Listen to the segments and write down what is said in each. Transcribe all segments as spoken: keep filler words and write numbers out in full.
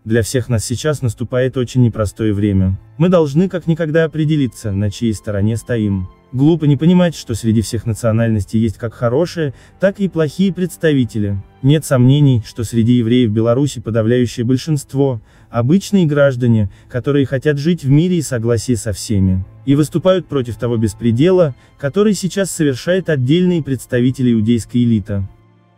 Для всех нас сейчас наступает очень непростое время. Мы должны как никогда определиться, на чьей стороне стоим. Глупо не понимать, что среди всех национальностей есть как хорошие, так и плохие представители. Нет сомнений, что среди евреев Беларуси подавляющее большинство – обычные граждане, которые хотят жить в мире и согласии со всеми. И выступают против того беспредела, который сейчас совершает отдельные представители иудейской элиты.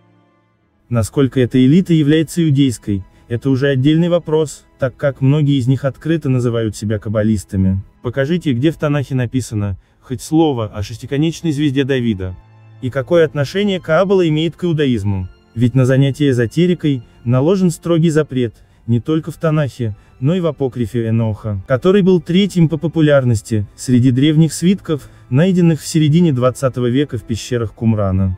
Насколько эта элита является иудейской, это уже отдельный вопрос, так как многие из них открыто называют себя каббалистами. Покажите, где в Танахе написано хоть слово о шестиконечной звезде Давида. И какое отношение Каббала имеет к иудаизму? Ведь на занятие эзотерикой наложен строгий запрет, не только в Танахе, но и в апокрифе Эноха, который был третьим по популярности, среди древних свитков, найденных в середине двадцатого века в пещерах Кумрана.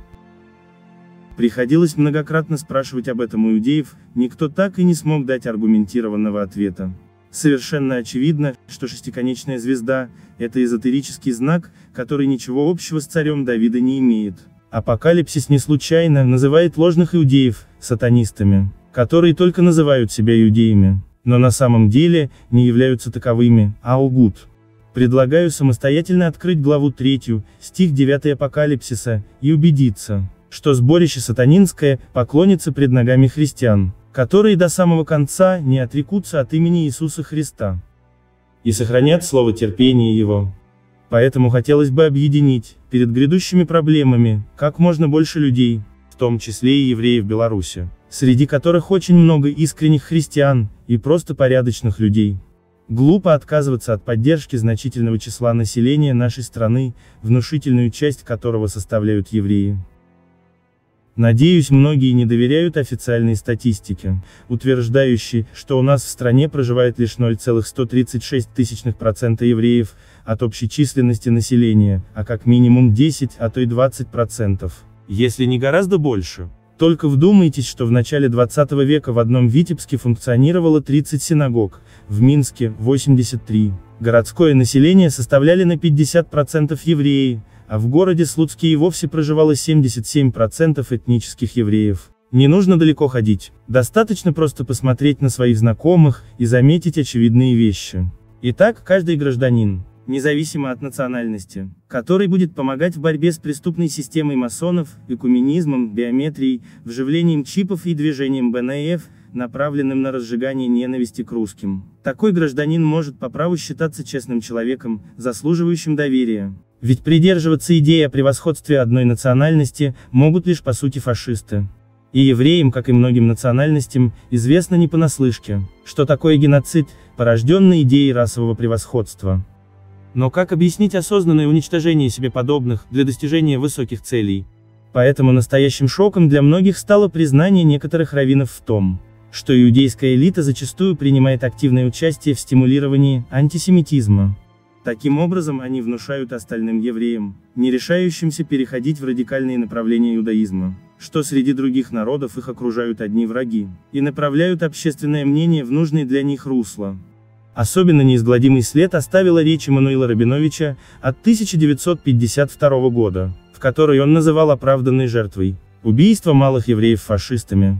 Приходилось многократно спрашивать об этом у иудеев, никто так и не смог дать аргументированного ответа. Совершенно очевидно, что шестиконечная звезда – это эзотерический знак, который ничего общего с царем Давида не имеет. Апокалипсис не случайно называет ложных иудеев сатанистами, которые только называют себя иудеями, но на самом деле не являются таковыми, а лгут. Предлагаю самостоятельно открыть главу третью, стих девятый Апокалипсиса, и убедиться, что сборище сатанинское поклонится пред ногами христиан, которые до самого конца не отрекутся от имени Иисуса Христа и сохранят слово терпения Его. Поэтому хотелось бы объединить, перед грядущими проблемами, как можно больше людей, в том числе и евреев Беларуси, среди которых очень много искренних христиан, и просто порядочных людей. Глупо отказываться от поддержки значительного числа населения нашей страны, внушительную часть которого составляют евреи. Надеюсь, многие не доверяют официальной статистике, утверждающей, что у нас в стране проживает лишь ноль целых сто тридцать шесть тысячных процента евреев от общей численности населения, а как минимум десять, а то и двадцать процентов, если не гораздо больше. Только вдумайтесь, что в начале двадцатого века в одном Витебске функционировало тридцать синагог, в Минске – восемьдесят три. Городское население составляли на пятьдесят процентов евреи, а в городе Слуцке и вовсе проживало семьдесят семь процентов этнических евреев. Не нужно далеко ходить, достаточно просто посмотреть на своих знакомых и заметить очевидные вещи. Итак, каждый гражданин, независимо от национальности, который будет помогать в борьбе с преступной системой масонов, экуменизмом, биометрией, вживлением чипов и движением бэ эн эф, направленным на разжигание ненависти к русским. Такой гражданин может по праву считаться честным человеком, заслуживающим доверия. Ведь придерживаться идеи о превосходстве одной национальности могут лишь по сути фашисты. И евреям, как и многим национальностям, известно не понаслышке, что такое геноцид, порожденный идеей расового превосходства. Но как объяснить осознанное уничтожение себе подобных, для достижения высоких целей? Поэтому настоящим шоком для многих стало признание некоторых раввинов в том, что иудейская элита зачастую принимает активное участие в стимулировании антисемитизма. Таким образом, они внушают остальным евреям, не решающимся переходить в радикальные направления иудаизма, что среди других народов их окружают одни враги, и направляют общественное мнение в нужные для них русло. Особенно неизгладимый след оставила речь Эммануила Рабиновича от тысяча девятьсот пятьдесят второго года, в которой он называл оправданной жертвой убийство малых евреев фашистами.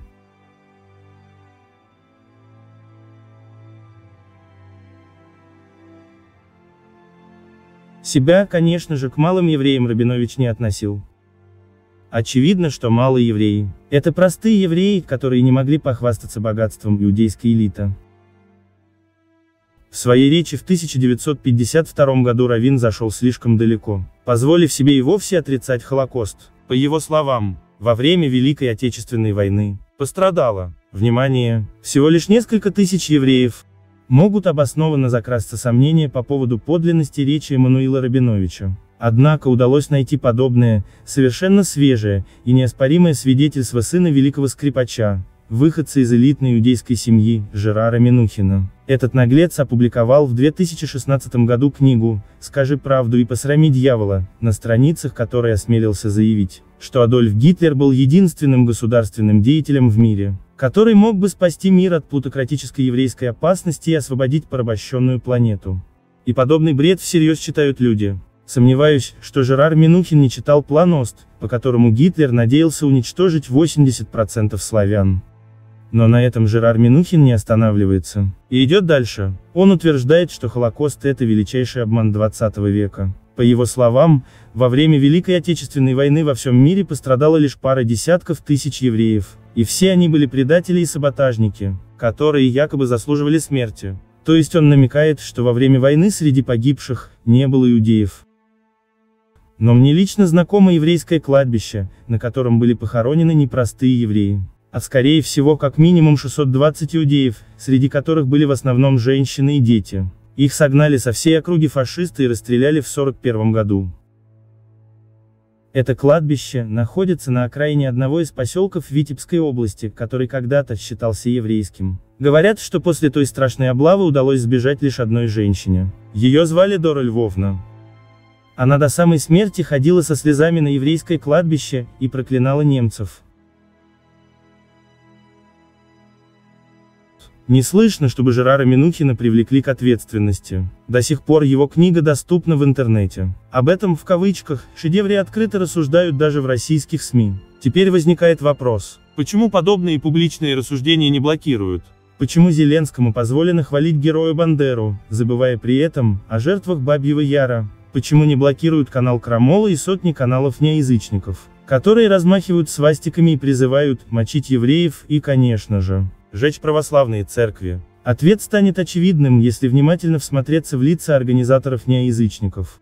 Себя, конечно же, к малым евреям Рабинович не относил. Очевидно, что малые евреи – это простые евреи, которые не могли похвастаться богатством иудейской элиты. В своей речи в тысяча девятьсот пятьдесят втором году раввин зашел слишком далеко, позволив себе и вовсе отрицать Холокост. По его словам, во время Великой Отечественной войны пострадало, внимание, всего лишь несколько тысяч евреев. Могут обоснованно закрасться сомнения по поводу подлинности речи Эммануила Рабиновича. Однако удалось найти подобное, совершенно свежее и неоспоримое свидетельство сына великого скрипача, выходца из элитной иудейской семьи, Жерара Минухина. Этот наглец опубликовал в две тысячи шестнадцатом году книгу «Скажи правду и посрами дьявола», на страницах которой осмелился заявить, что Адольф Гитлер был единственным государственным деятелем в мире, который мог бы спасти мир от плутократической еврейской опасности и освободить порабощенную планету. И подобный бред всерьез читают люди. Сомневаюсь, что Жерар Минухин не читал план Ост, по которому Гитлер надеялся уничтожить восемьдесят процентов славян. Но на этом Жерар Минухин не останавливается. И идет дальше. Он утверждает, что Холокост – это величайший обман двадцатого века. По его словам, во время Великой Отечественной войны во всем мире пострадала лишь пара десятков тысяч евреев. И все они были предатели и саботажники, которые якобы заслуживали смерти. То есть он намекает, что во время войны среди погибших не было иудеев. Но мне лично знакомо еврейское кладбище, на котором были похоронены непростые евреи. А скорее всего как минимум шестьсот двадцать иудеев, среди которых были в основном женщины и дети. Их согнали со всей округи фашисты и расстреляли в сорок первом году. Это кладбище находится на окраине одного из поселков Витебской области, который когда-то считался еврейским. Говорят, что после той страшной облавы удалось сбежать лишь одной женщине. Ее звали Дора Львовна. Она до самой смерти ходила со слезами на еврейское кладбище и проклинала немцев. Не слышно, чтобы Жерара Минухина привлекли к ответственности. До сих пор его книга доступна в интернете. Об этом, в кавычках, шедевре открыто рассуждают даже в российских СМИ. Теперь возникает вопрос: почему подобные публичные рассуждения не блокируют? Почему Зеленскому позволено хвалить героя Бандеру, забывая при этом о жертвах Бабьего Яра? Почему не блокируют канал Крамола и сотни каналов неязычников, которые размахивают свастиками и призывают мочить евреев и, конечно же, сжечь православные церкви? Ответ станет очевидным, если внимательно всмотреться в лица организаторов неязычников.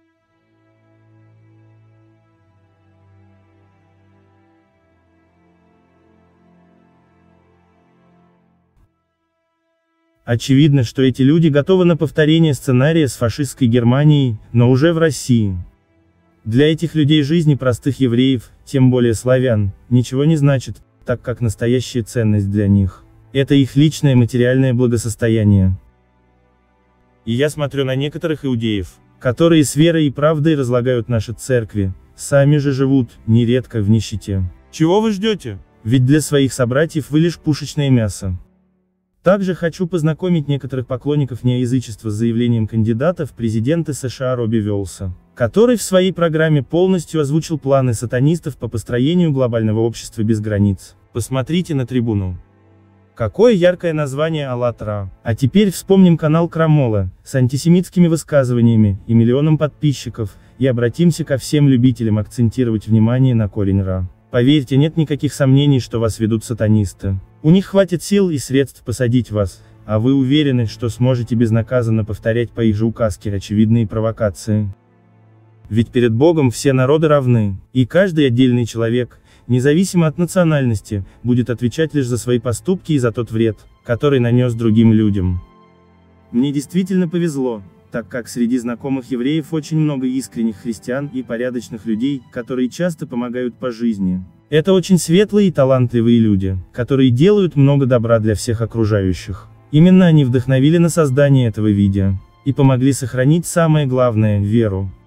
Очевидно, что эти люди готовы на повторение сценария с фашистской Германией, но уже в России. Для этих людей жизни простых евреев, тем более славян, ничего не значит, так как настоящая ценность для них – это их личное материальное благосостояние. И я смотрю на некоторых иудеев, которые с верой и правдой разлагают наши церкви, сами же живут, нередко, в нищете. Чего вы ждете? Ведь для своих собратьев вы лишь пушечное мясо. Также хочу познакомить некоторых поклонников неязычества с заявлением кандидата в президенты США Робби Уэллса, который в своей программе полностью озвучил планы сатанистов по построению глобального общества без границ. Посмотрите на трибуну. Какое яркое название «АЛЛАТРА». А теперь вспомним канал Крамола, с антисемитскими высказываниями и миллионом подписчиков, и обратимся ко всем любителям акцентировать внимание на корень «ра». Поверьте, нет никаких сомнений, что вас ведут сатанисты. У них хватит сил и средств посадить вас, а вы уверены, что сможете безнаказанно повторять по их же указке очевидные провокации. Ведь перед Богом все народы равны, и каждый отдельный человек, независимо от национальности, будет отвечать лишь за свои поступки и за тот вред, который нанес другим людям. Мне действительно повезло, так как среди знакомых евреев очень много искренних христиан и порядочных людей, которые часто помогают по жизни. Это очень светлые и талантливые люди, которые делают много добра для всех окружающих. Именно они вдохновили на создание этого видео и помогли сохранить самое главное – веру.